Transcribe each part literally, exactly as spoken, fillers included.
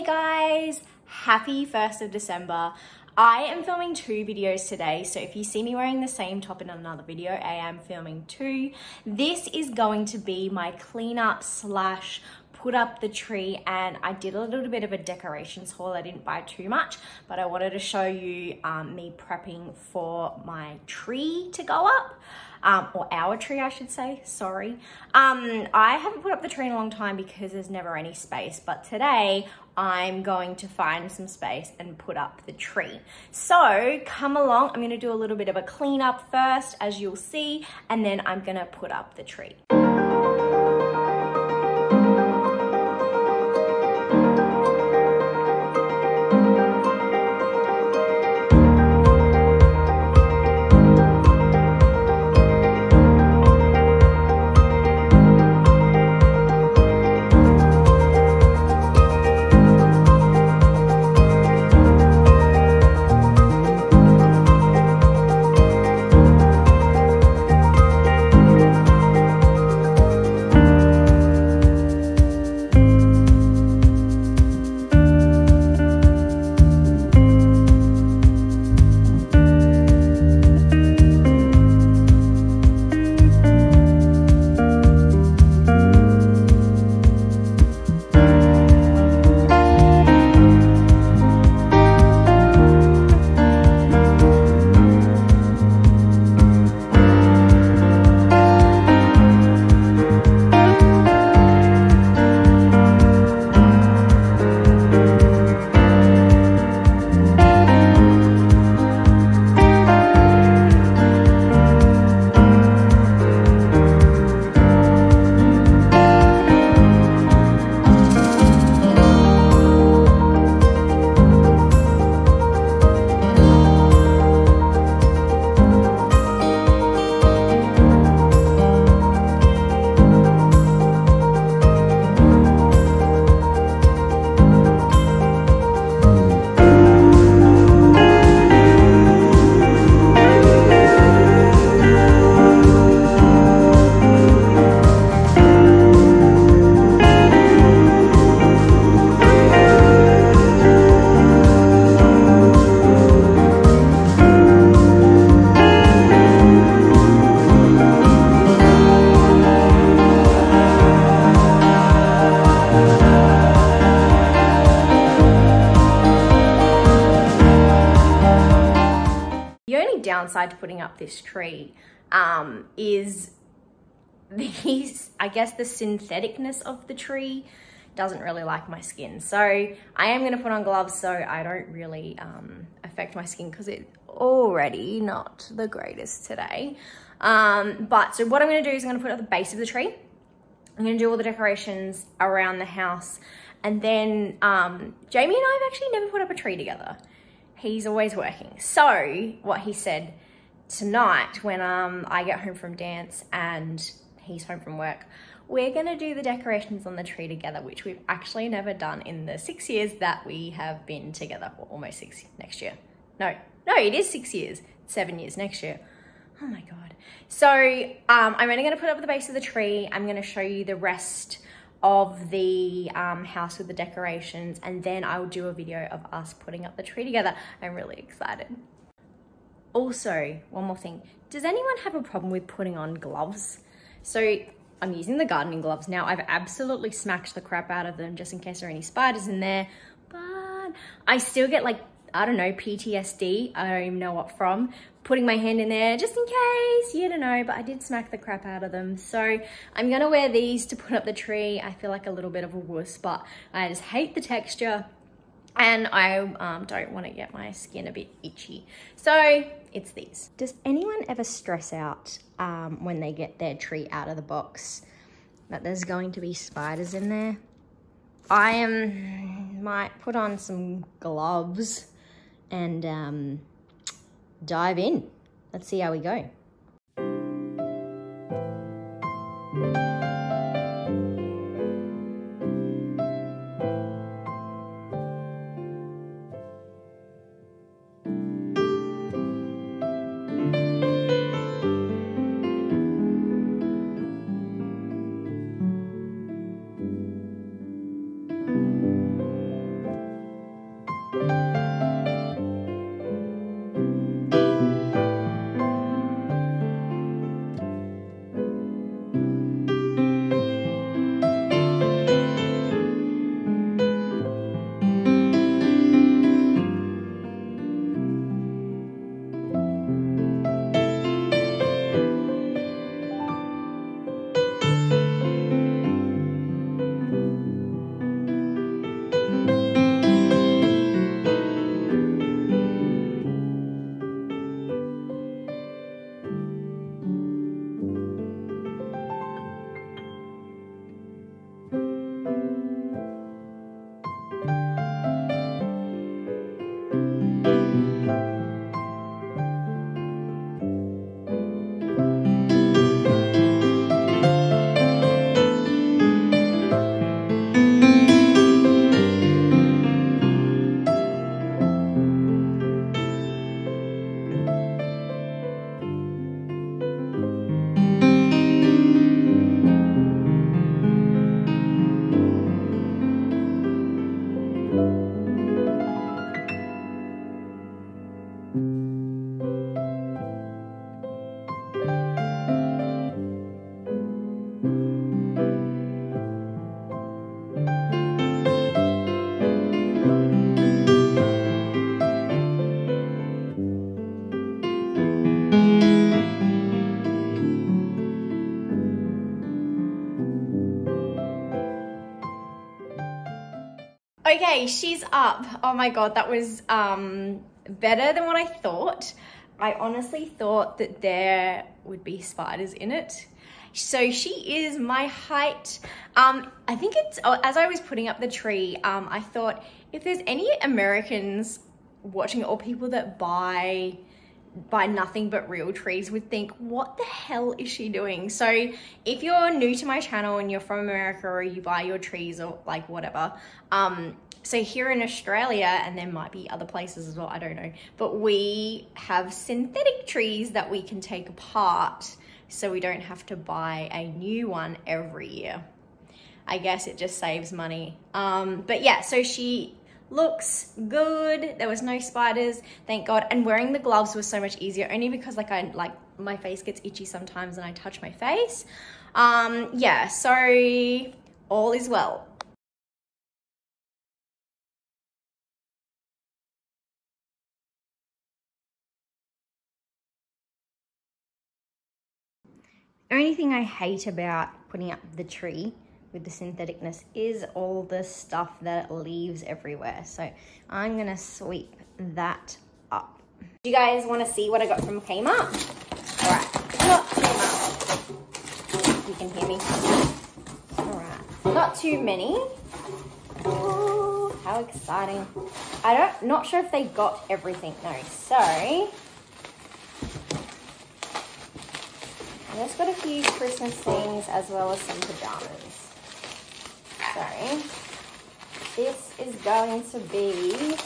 guys, happy first of December. I am filming two videos today, so if you see me wearing the same top in another video, I am filming two. This is going to be my cleanup slash put up the tree, and I did a little bit of a decorations haul. I didn't buy too much, but I wanted to show you um, me prepping for my tree to go up. Um, or our tree, I should say, sorry. Um, I haven't put up the tree in a long time because there's never any space, but today I'm going to find some space and put up the tree. So come along, I'm gonna do a little bit of a cleanup first, as you'll see, and then I'm gonna put up the tree. Downside to putting up this tree um, is these, I guess the syntheticness of the tree doesn't really like my skin. So I am going to put on gloves so I don't really um, affect my skin because it's already not the greatest today. Um, but so what I'm going to do is I'm going to put up the base of the tree. I'm going to do all the decorations around the house. And then um, Jamie and I have actually never put up a tree together. He's always working. So what he said tonight when um, I get home from dance and he's home from work, we're gonna do the decorations on the tree together, which we've actually never done in the six years that we have been together, or almost six next year. No, no, it is six years, seven years next year. Oh my God. So um, I'm only gonna put up the base of the tree. I'm gonna show you the rest of the um, house with the decorations, and then I will do a video of us putting up the tree together. I'm really excited. Also, one more thing. Does anyone have a problem with putting on gloves? So I'm using the gardening gloves now. I've absolutely smacked the crap out of them just in case there are any spiders in there, but I still get like, I don't know, P T S D, I don't even know what from, putting my hand in there just in case, you don't know, but I did smack the crap out of them. So I'm gonna wear these to put up the tree. I feel like a little bit of a wuss, but I just hate the texture and I um, don't wanna get my skin a bit itchy. So it's these. Does anyone ever stress out um, when they get their tree out of the box that there's going to be spiders in there? I am, might put on some gloves and um, dive in. Let's see how we go. Okay, she's up. Oh my God, that was um, better than what I thought. I honestly thought that there would be spiders in it. So she is my height. Um, I think it's, as I was putting up the tree, um, I thought if there's any Americans watching or people that buy buy nothing but real trees would think, what the hell is she doing? So if you're new to my channel and you're from America or you buy your trees or like whatever, um, so here in Australia, and there might be other places as well, I don't know, but we have synthetic trees that we can take apart so we don't have to buy a new one every year. I guess it just saves money. Um, but yeah, so she looks good. There was no spiders, thank God. And wearing the gloves was so much easier, only because like I like my face gets itchy sometimes and I touch my face. Um, yeah, so all is well. The only thing I hate about putting up the tree with the syntheticness is all the stuff that it leaves everywhere. So I'm gonna sweep that up. Do you guys wanna see what I got from Kmart? All right, not too much. You can hear me. All right, not too many. Ooh, how exciting. I don't, not sure if they got everything, no, so. I just got a few Christmas things as well as some pajamas. So, this is going to be,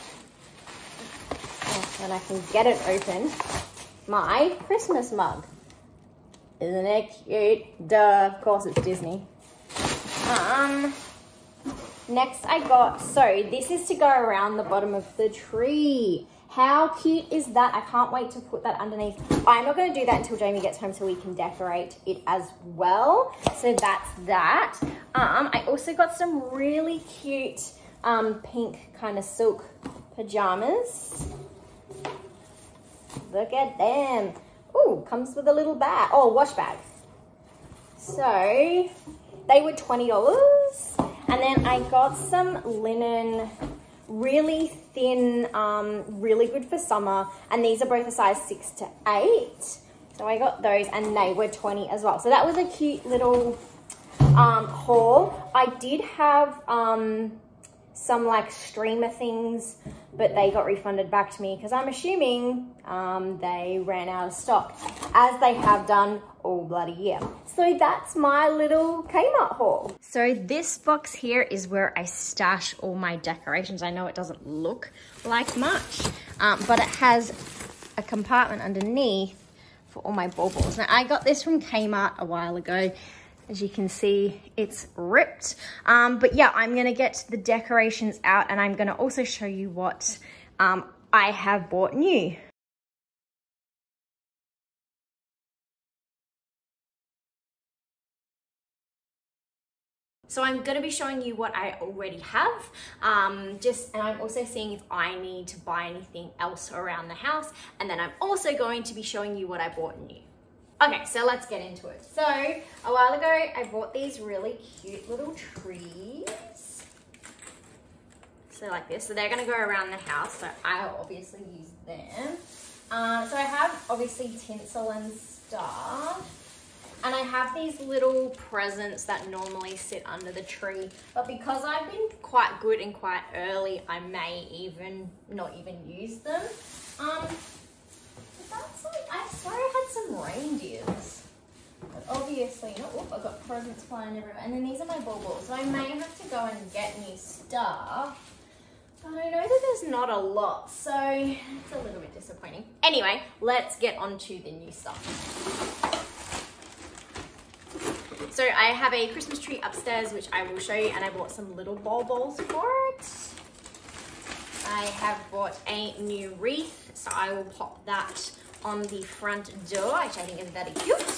oh, when I can get it open, my Christmas mug. Isn't it cute? Duh, of course it's Disney. Um, next I got, so this is to go around the bottom of the tree. How cute is that? I can't wait to put that underneath. I'm not going to do that until Jamie gets home so we can decorate it as well. So that's that. Um, I also got some really cute um, pink kind of silk pajamas. Look at them. Ooh, comes with a little bag. Oh, wash bag. So they were twenty dollars. And then I got some linen, really thin, um, really good for summer. And these are both a size six to eight. So I got those and they were twenty as well. So that was a cute little um, haul. I did have um, some like streamer things, but they got refunded back to me because I'm assuming um, they ran out of stock, as they have done all bloody year. So that's my little Kmart haul. So this box here is where I stash all my decorations. I know it doesn't look like much, um, but it has a compartment underneath for all my baubles. Now I got this from Kmart a while ago. As you can see, it's ripped. Um, but yeah, I'm gonna get the decorations out and I'm gonna also show you what um, I have bought new. So I'm going to be showing you what I already have, um, just, and I'm also seeing if I need to buy anything else around the house, and then I'm also going to be showing you what I bought new. Okay, so let's get into it. So a while ago, I bought these really cute little trees. So like this, so they're going to go around the house, so I'll obviously use them. Uh, so I have obviously tinsel and stuff. And I have these little presents that normally sit under the tree. But because I've been quite good and quite early, I may even not even use them. Um, but that's like, I swear I had some reindeers. But obviously not. Oh, I've got presents flying everywhere. And then these are my baubles. So I may have to go and get new stuff. But I know that there's not a lot, so it's a little bit disappointing. Anyway, let's get on to the new stuff. So I have a Christmas tree upstairs, which I will show you, and I bought some little baubles for it. I have bought a new wreath, so I will pop that on the front door, which I think is very cute.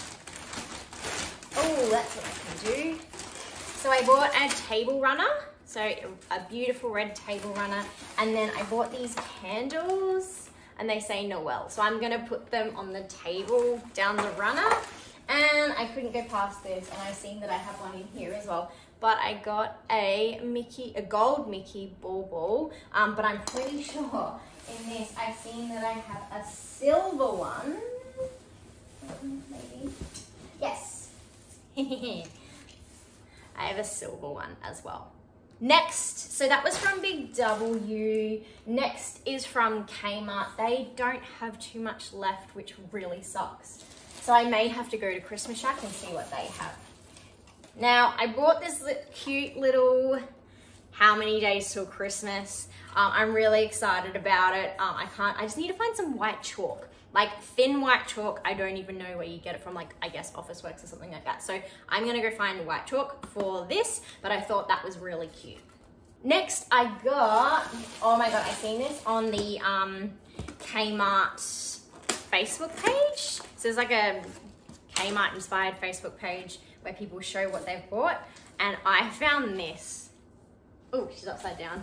Oh, that's what I can do. So I bought a table runner, so a beautiful red table runner, and then I bought these candles, and they say Noel. So I'm gonna put them on the table down the runner. And I couldn't go past this, and I've seen that I have one in here as well. but I got a Mickey, a gold Mickey ball ball, um, but I'm pretty sure in this I've seen that I have a silver one. Maybe. Yes. I have a silver one as well. Next, so that was from Big W. Next is from Kmart. They don't have too much left, which really sucks. So I may have to go to Christmas Shack and see what they have. Now, I bought this cute little how many days till Christmas. Um, I'm really excited about it. Um, I can't, I just need to find some white chalk. Like thin white chalk, I don't even know where you get it from, like I guess Office Works or something like that. So I'm gonna go find white chalk for this, but I thought that was really cute. Next I got, oh my God, I seen this on the um, Kmart Facebook page. So there's like a Kmart inspired Facebook page where people show what they've bought, and I found this. Oh, she's upside down.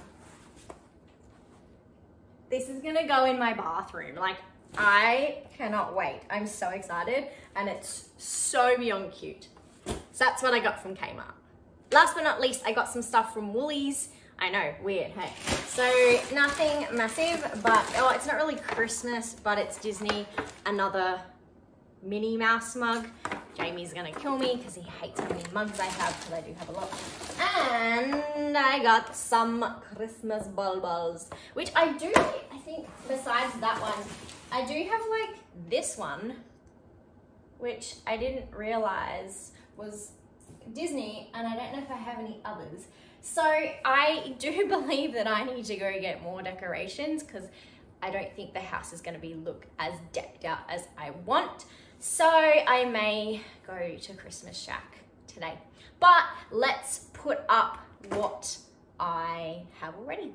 This is gonna go in my bathroom. Like, I cannot wait. I'm so excited, and it's so beyond cute. So that's what I got from Kmart. Last but not least, I got some stuff from Woolies. I know, weird, hey. So nothing massive, but oh, it's not really Christmas, but it's Disney. Another Minnie Mouse mug. Jamie's gonna kill me because he hates how many mugs I have, because I do have a lot. And I got some Christmas bulbs, which I do, I think, besides that one, I do have like this one, which I didn't realize was Disney, and I don't know if I have any others. So I do believe that I need to go get more decorations, because I don't think the house is going to be look as decked out as I want. So I may go to Christmas Shack today. But let's put up what I have already.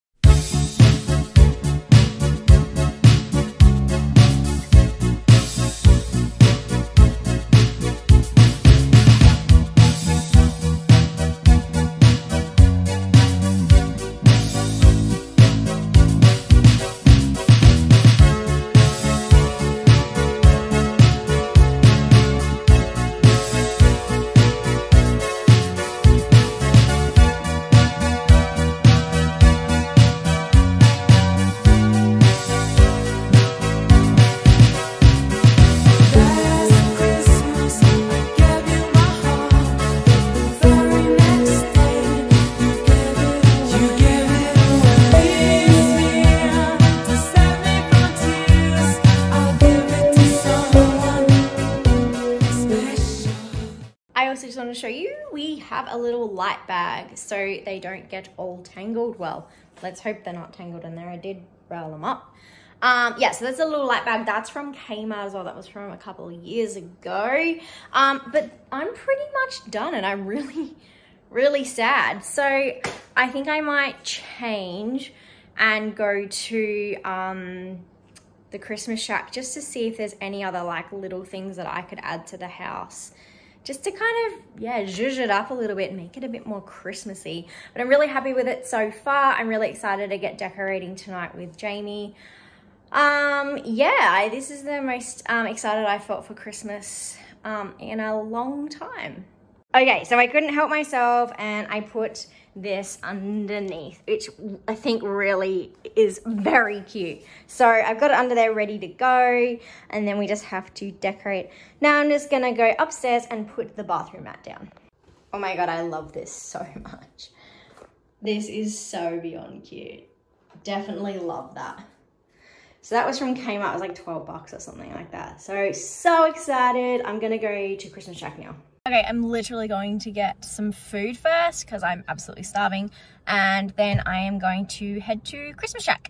Just want to show you, we have a little light bag so they don't get all tangled. Well, let's hope they're not tangled in there. I did roll them up. Um, yeah, so that's a little light bag. That's from Kmart as well. That was from a couple of years ago. Um, but I'm pretty much done, and I'm really, really sad. So I think I might change and go to um, the Christmas Shack just to see if there's any other like little things that I could add to the house, just to kind of, yeah, zhuzh it up a little bit and make it a bit more Christmassy. But I'm really happy with it so far. I'm really excited to get decorating tonight with Jamie. Um, yeah, I, this is the most um, excited I felt for Christmas um, in a long time. Okay, so I couldn't help myself and I put this underneath, which I think really is very cute. So I've got it under there ready to go, and then we just have to decorate. Now I'm just gonna go upstairs and put the bathroom mat down. Oh my God, I love this so much. This is so beyond cute. Definitely love that. So that was from Kmart. It was like twelve bucks or something like that. So, so excited. I'm gonna go to Christmas Shack now. Okay, I'm literally going to get some food first because I'm absolutely starving, and then I am going to head to Christmas Shack.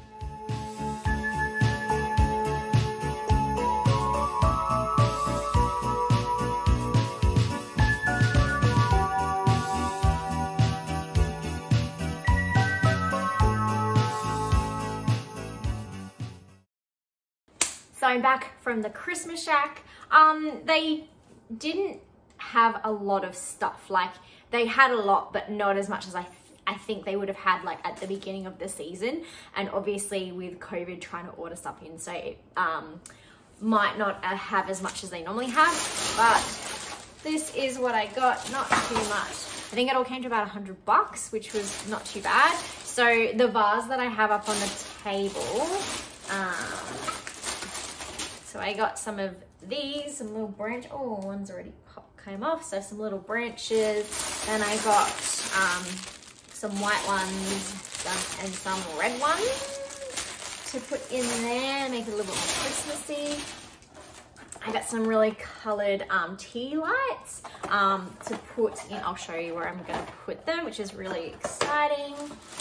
So I'm back from the Christmas Shack. Um, they didn't have a lot of stuff. Like, they had a lot, but not as much as I th I think they would have had like at the beginning of the season, and obviously with COVID trying to order stuff in, so it um might not uh, have as much as they normally have. But this is what I got. Not too much. I think it all came to about a hundred bucks, which was not too bad. So the vase that I have up on the table, um, so I got some of these, some little branch, oh, one's already pop, came off, so some little branches. Then I got um, some white ones some, and some red ones to put in there, make it a little bit more Christmassy. I got some really coloured um, tea lights um, to put in. I'll show you where I'm going to put them, which is really exciting.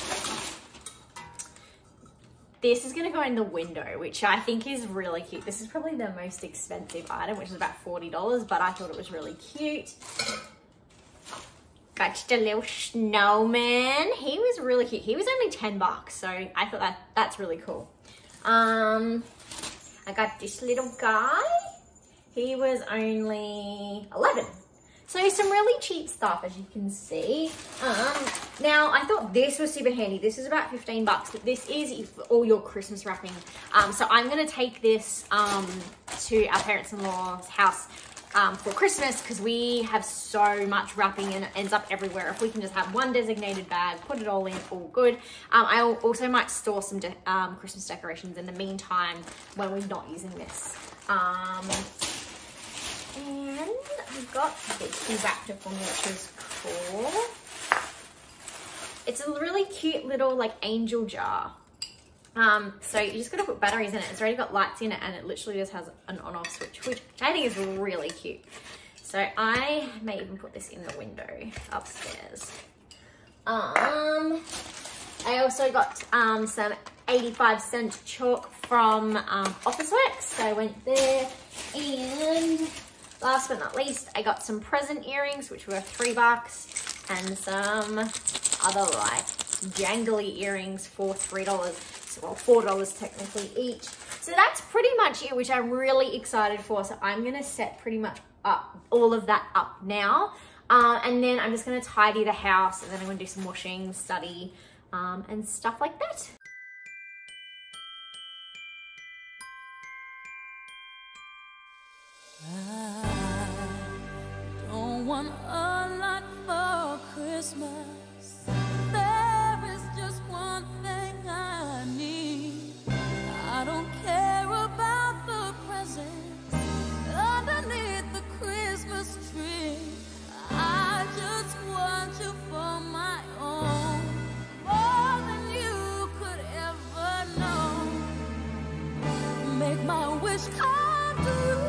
This is going to go in the window, which I think is really cute. This is probably the most expensive item, which is about forty dollars, but I thought it was really cute. Got just a little snowman. He was really cute. He was only ten bucks, so I thought that that's really cool. Um, I got this little guy. He was only eleven. So some really cheap stuff, as you can see. Um, now, I thought this was super handy. This is about fifteen bucks, but this is for all your Christmas wrapping. Um, so I'm going to take this um, to our parents-in-law's house um, for Christmas, because we have so much wrapping and it ends up everywhere. If we can just have one designated bag, put it all in, all good. Um, I also might store some de um, Christmas decorations in the meantime when we're not using this. Um, and I got this, he wrapped it for me, which is cool. It's a really cute little like angel jar. Um, so you just gotta put batteries in it. It's already got lights in it, and it literally just has an on-off switch, which I think is really cute. So I may even put this in the window upstairs. Um, I also got um, some eighty-five cent chalk from um, Officeworks, so I went there. And last but not least, I got some present earrings, which were three bucks, and some other like jangly earrings for three dollars. Well, four dollars technically each. So that's pretty much it, which I'm really excited for. So I'm gonna set pretty much up all of that up now. Uh, and then I'm just gonna tidy the house, and then I'm gonna do some washing, study, um, and stuff like that. I don't want a lot for Christmas. There is just one thing I need. I don't care about the presents underneath the Christmas tree. I just want you for my own, more than you could ever know. Make my wish come true.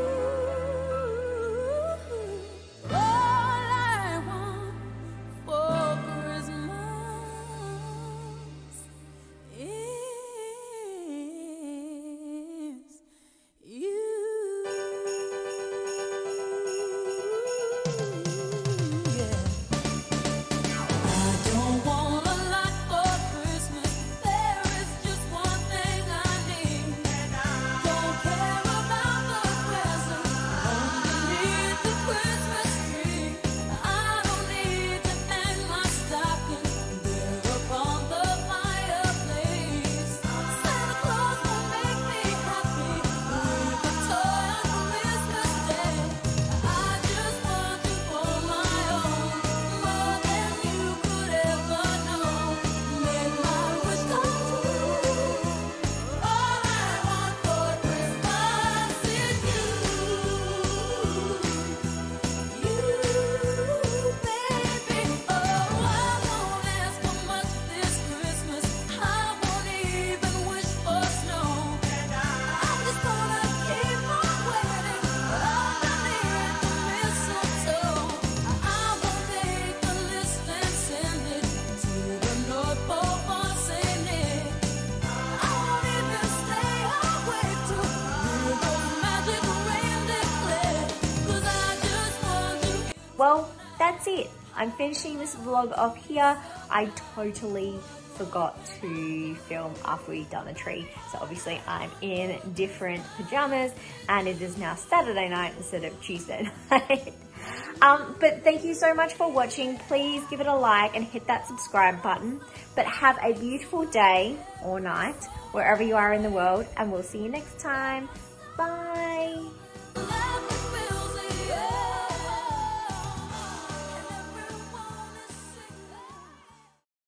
Well, that's it. I'm finishing this vlog off here. I totally forgot to film after we've done the tree. So obviously I'm in different pajamas, and it is now Saturday night instead of Tuesday night. um, but thank you so much for watching. Please give it a like and hit that subscribe button. But have a beautiful day or night wherever you are in the world, and we'll see you next time. Bye.